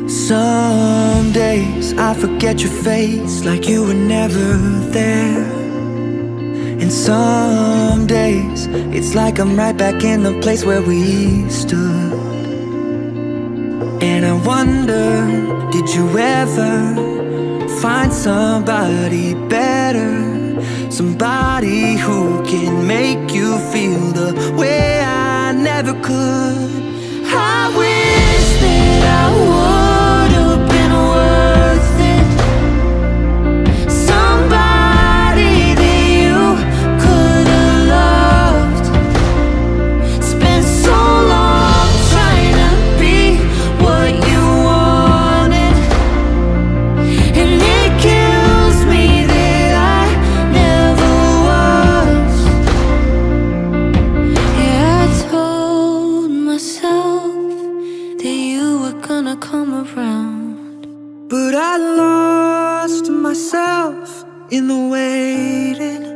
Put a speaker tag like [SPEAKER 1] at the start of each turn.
[SPEAKER 1] Some days I forget your face, like you were never there. And some days it's like I'm right back in the place where we stood. And I wonder, did you ever find somebody better? Somebody who can make you feel the way I never could. I wish that I would've been worth it. Somebody that you could've loved. Spent so long trying to be what you wanted, and it kills me that I never was. Yeah, I told myself that you were gonna come around, but I lost myself in the waiting.